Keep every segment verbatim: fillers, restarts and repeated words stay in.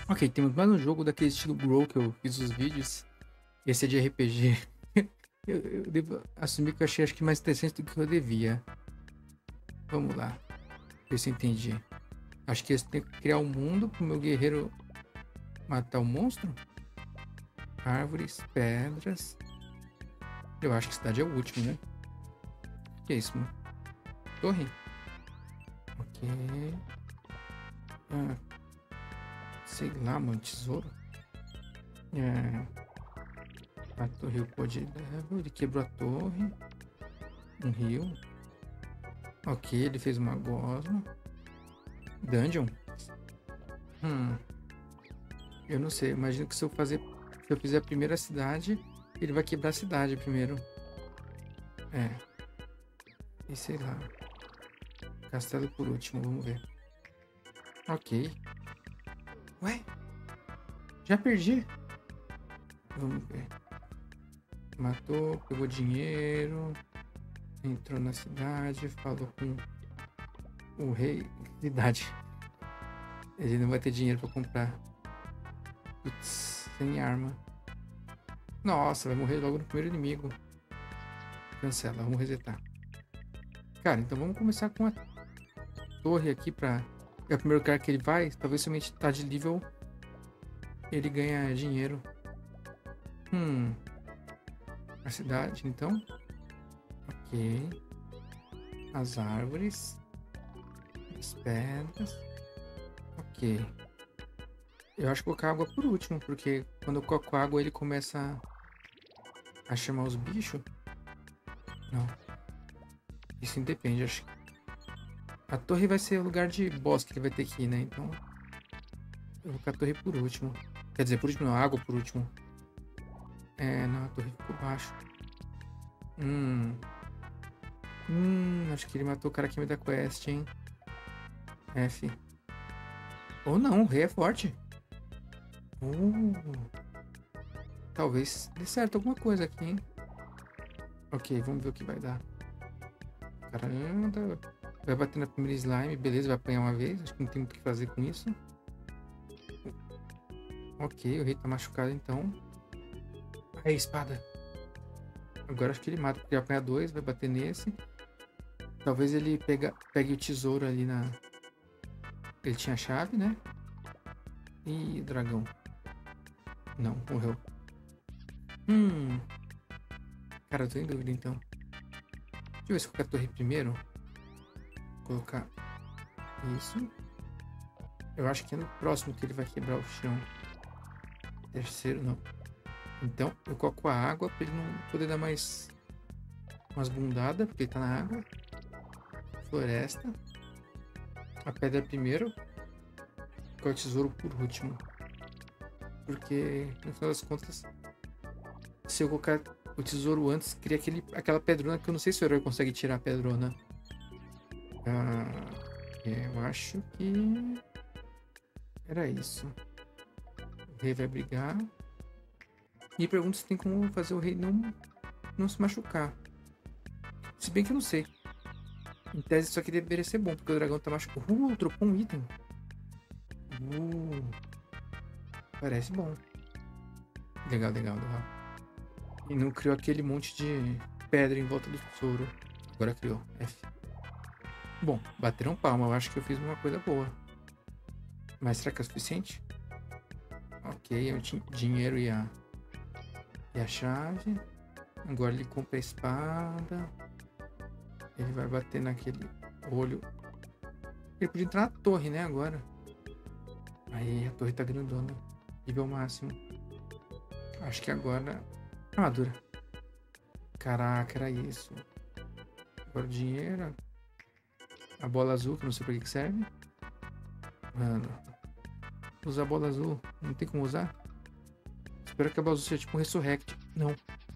Ok, temos mais um jogo daquele estilo Grow que eu fiz os vídeos. Esse é de R P G. eu, eu devo assumir que eu achei acho que mais interessante do que eu devia. Vamos lá. Ver se eu entendi. Acho que eu tenho que criar um mundo pro meu guerreiro matar o monstro. Árvores, pedras. Eu acho que cidade é o último, né? O que é isso, mano? Torre? Ok. Ah, sei lá, mano. Tesouro? É. A torre, o pó de level. Ele quebrou a torre. Um rio. Ok, ele fez uma gosma. Dungeon? Hum. Eu não sei. Imagino que se eu fazer. Se eu fizer a primeira cidade, ele vai quebrar a cidade primeiro. É. E sei lá. Castelo por último, vamos ver. Ok. Ué? Já perdi? Vamos ver. Matou, pegou dinheiro. Entrou na cidade, falou com o rei. Cidade. Ele não vai ter dinheiro pra comprar. Putz, sem arma. Nossa, vai morrer logo no primeiro inimigo. Cancela, vamos resetar. Cara, então vamos começar com a torre aqui pra... É o primeiro lugar que ele vai. Talvez somente tá de nível. Ele ganha dinheiro. Hum. A cidade, então. Ok. As árvores. As pedras. Ok. Eu acho que vou colocar água por último, porque quando eu coloco água ele começa a chamar os bichos. Não. Isso independe, acho. A torre vai ser o lugar de boss que ele vai ter que ir, né? Então. Eu vou colocar a torre por último. Quer dizer, por último não, água por último. É, não, a torre ficou baixo. Hum. Hum, acho que ele matou o cara que me dá quest, hein? F. Ou não, o rei é forte. Uh. Talvez dê certo alguma coisa aqui, hein? Ok, vamos ver o que vai dar. Caramba. Vai bater na primeira slime, beleza, vai apanhar uma vez. Acho que não tem muito o que fazer com isso. Ok, o rei tá machucado então. Aí, espada. Agora acho que ele mata, porque vai apanhar dois, vai bater nesse. Talvez ele pega, pegue o tesouro ali na... Ele tinha a chave, né? Ih, dragão. Não, morreu. Hum. Cara, eu tô em dúvida então. Deixa eu ver se eu colocar a torre primeiro. Vou colocar isso. Eu acho que é no próximo que ele vai quebrar o chão. Terceiro, não. Então, eu coloco a água pra ele não poder dar mais umas bundadas, porque ele tá na água. Floresta. A pedra primeiro. Coloco o tesouro por último. Porque, no final das contas, se eu colocar o tesouro antes, cria aquele, aquela pedrona que eu não sei se o herói consegue tirar a pedrona. Ah, eu acho que era isso. O rei vai brigar. E pergunta se tem como fazer o rei não, não se machucar. Se bem que eu não sei. Em tese isso aqui deveria ser bom, porque o dragão tá machucado. Uh, trocou um item. Uh, parece bom. Legal, legal, legal. E não criou aquele monte de pedra em volta do tesouro. Agora criou. F. Bom, bateram palma. Eu acho que eu fiz uma coisa boa. Mas será que é o suficiente? Ok, eu tinha dinheiro e a, e a chave. Agora ele compra a espada. Ele vai bater naquele olho. Ele podia entrar na torre, né? Agora. Aí a torre tá grandona. Nível máximo. Acho que agora... Armadura. Caraca, era isso. Agora o dinheiro. A bola azul, que eu não sei pra que serve. Mano. Usar a bola azul. Não tem como usar? Espero que a bola azul seja tipo um Resurrect. Não.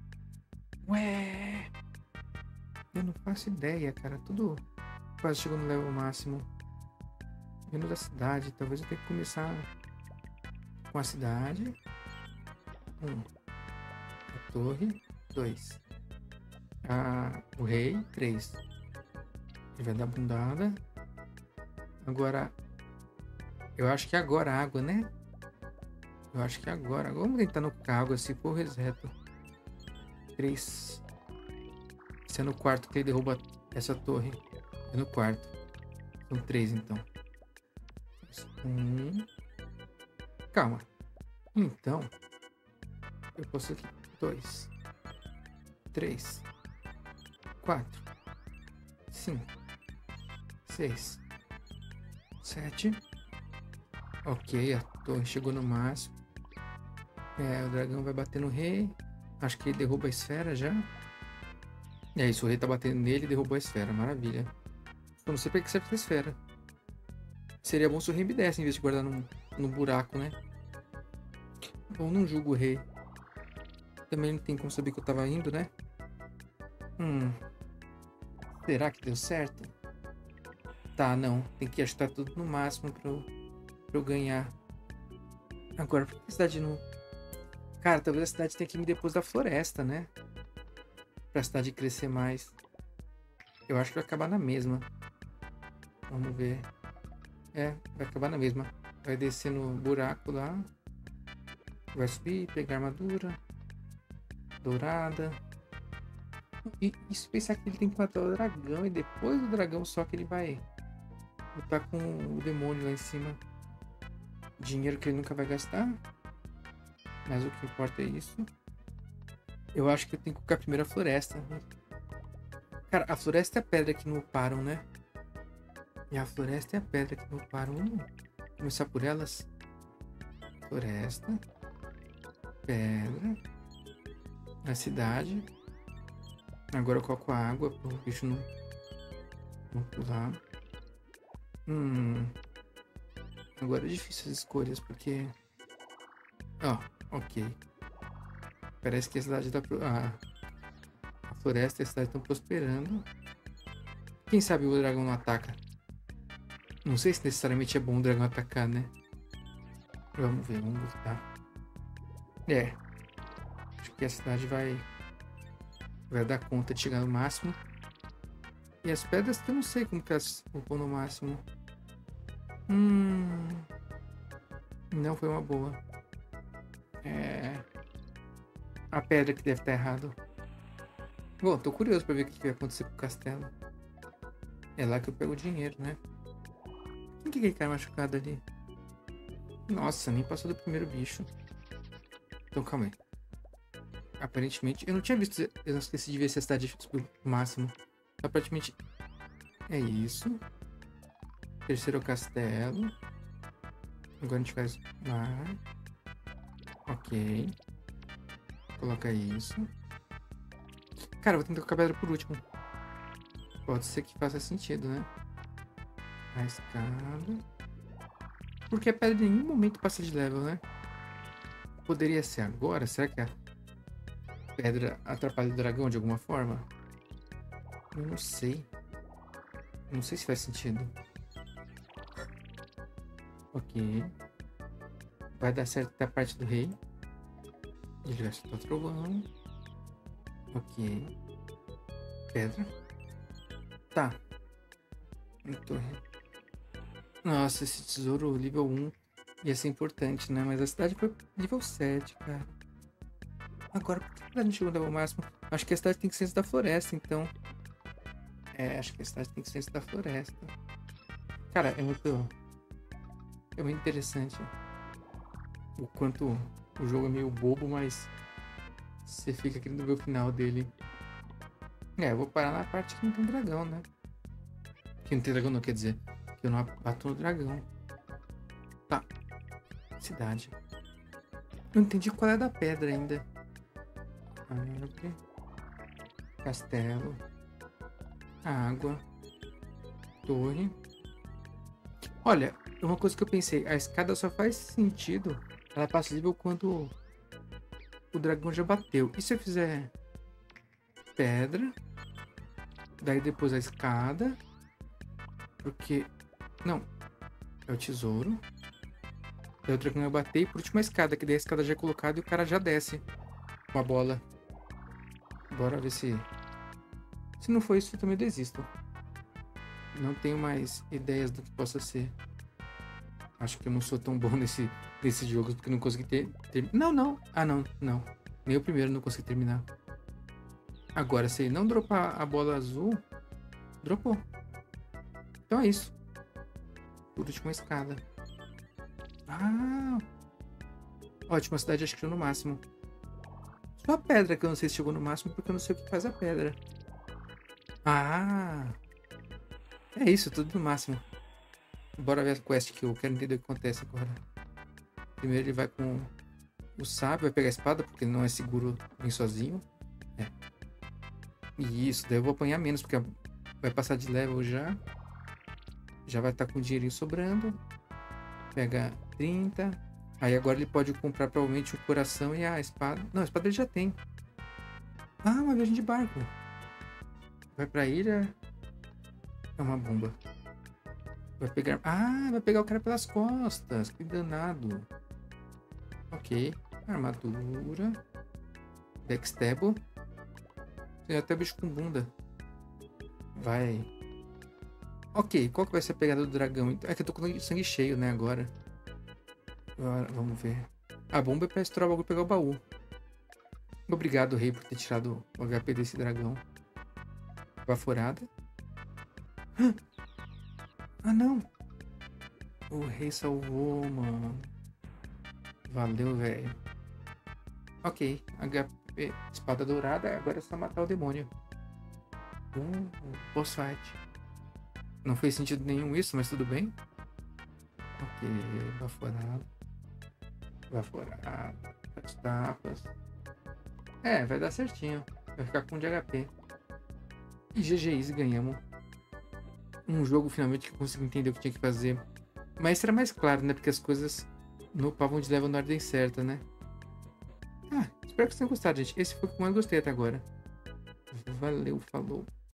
Ué. Eu não faço ideia, cara. Tudo quase chegou no level máximo. Vindo da cidade. Talvez eu tenha que começar com a cidade. Um. A torre. Dois. Ah, o rei. Três. Ele vai dar bundada. Agora. Eu acho que agora a água, né? Eu acho que agora. Vamos tentar no cargo, se for reseto. Três. Se é no quarto que ele derruba essa torre. É no quarto. São três, então. Um. Calma. Então. Eu posso aqui. Dois. Três. Quatro. Cinco. Seis. Sete. Ok, a torre chegou no máximo. É, o dragão vai bater no rei. Acho que ele derruba a esfera já. É isso, o rei tá batendo nele e derrubou a esfera. Maravilha. Eu não sei pra que serve essa esfera. Seria bom se o rei me desse em vez de guardar no, no buraco, né? Bom, não julgo o rei. Também não tem como saber que eu tava indo, né? Hum. Será que deu certo? Tá, não. Tem que ajustar tudo no máximo pra eu, pra eu ganhar. Agora, por que a cidade não... Cara, talvez a cidade tenha que ir depois da floresta, né? Pra cidade crescer mais. Eu acho que vai acabar na mesma. Vamos ver. É, vai acabar na mesma. Vai descer no buraco lá. Vai subir, pegar armadura. Dourada. E, e se pensar que ele tem que matar o dragão. E depois do dragão só que ele vai lutar com o demônio lá em cima. Dinheiro que ele nunca vai gastar. Mas o que importa é isso. Eu acho que eu tenho que colocar primeiro a floresta. Cara, a floresta é a pedra que não param, né? E a floresta é a pedra que não param. Vamos começar por elas. Floresta. Pedra. A cidade. Agora eu coloco a água para o bicho não, não pular. Hum. Agora é difícil as escolhas porque... Ó, oh, ok. Parece que a cidade tá... Pro... Ah, a floresta e a cidade estão prosperando. Quem sabe o dragão não ataca? Não sei se necessariamente é bom o dragão atacar, né? Vamos ver, vamos lutar. É. Acho que a cidade vai... Vai dar conta de chegar no máximo. E as pedras eu não sei como que elas vão no máximo. Hum... Não foi uma boa. É... A pedra que deve estar errado. Bom, tô curioso pra ver o que vai acontecer com o castelo. É lá que eu pego o dinheiro, né? Quem que é aquele cara machucado ali? Nossa, nem passou do primeiro bicho. Então, calma aí. Aparentemente... Eu não tinha visto... Eu não esqueci de ver se a cidade subiu o máximo. Aparentemente... É isso. Terceiro castelo. Agora a gente faz lá. Ok. Coloca isso. Cara, vou tentar colocar a pedra por último. Pode ser que faça sentido, né? A escada. Porque a pedra em nenhum momento passa de level, né? Poderia ser agora? Será que a pedra atrapalha o dragão de alguma forma? Eu não sei. Não sei se faz sentido. Ok. Vai dar certo até a parte do rei. Ele vai soltar trovão. Ok. Pedra. Tá. Torre. Nossa, esse tesouro nível um ia ser importante, né? Mas a cidade foi nível sete, cara. Agora, por que a cidade não chegou no nível máximo? Acho que a cidade tem que ser antes da floresta, então. É, acho que a cidade tem que ser antes da floresta. Cara, é muito... É muito interessante. O quanto o jogo é meio bobo, mas... Você fica querendo ver o final dele. É, eu vou parar na parte que não tem dragão, né? Que não tem dragão não, quer dizer... Eu não bato no dragão. Tá. Cidade. Eu não entendi qual é da pedra ainda. Árvore. Castelo. Água. Torre. Olha, uma coisa que eu pensei. A escada só faz sentido. Ela é passível quando o dragão já bateu. E se eu fizer pedra? Daí depois a escada. Porque... Não, é o tesouro. Daí o dragão vai bater e por último a escada, que daí a escada já é colocada e o cara já desce com a bola. Bora ver se... Se não for isso, eu também desisto. Não tenho mais ideias do que possa ser Acho que eu não sou tão bom nesse, nesse jogo porque não consegui ter, ter... Não, não. Ah, não, não. Nem o primeiro não consegui terminar. Agora, se ele não dropar a bola azul, dropou. Então é isso. Por último, escada. Ah! Ótimo, a cidade acho que chegou no máximo. Só a pedra que eu não sei se chegou no máximo porque eu não sei o que faz a pedra. Ah! É isso, tudo no máximo. Bora ver a quest que eu quero entender o que acontece agora. Primeiro ele vai com o sábio, vai pegar a espada, porque não é seguro vir sozinho. É. E isso, daí eu vou apanhar menos, porque vai passar de level já. Já vai estar com dinheirinho sobrando. Pega trinta. Aí agora ele pode comprar provavelmente o coração e a espada. Não, a espada ele já tem. Ah, uma viagem de barco. Vai pra ilha. É uma bomba. Vai pegar... Ah, vai pegar o cara pelas costas. Que danado. Ok. Armadura. Backstab. Tem até bicho com bunda. Vai. Ok, qual que vai ser a pegada do dragão? É que eu tô com sangue cheio, né, agora. Agora, vamos ver. A bomba é pra estourar o bagulho e pegar o baú. Obrigado, rei, por ter tirado o H P desse dragão. Baforada. Ah, não. O rei salvou, mano. Valeu, velho. Ok, H P, espada dourada. Agora é só matar o demônio. Uh, boss fight. Não fez sentido nenhum isso, mas tudo bem. Ok, baforada. Baforada. As tapas. É, vai dar certinho. Vai ficar com um de H P. E G G Easy, ganhamos. Um jogo finalmente que eu consegui entender o que tinha que fazer. Mas será mais claro, né? Porque as coisas no upavam de level na ordem certa, né? Ah, espero que vocês tenham gostado, gente. Esse foi o que eu mais gostei até agora. Valeu, falou.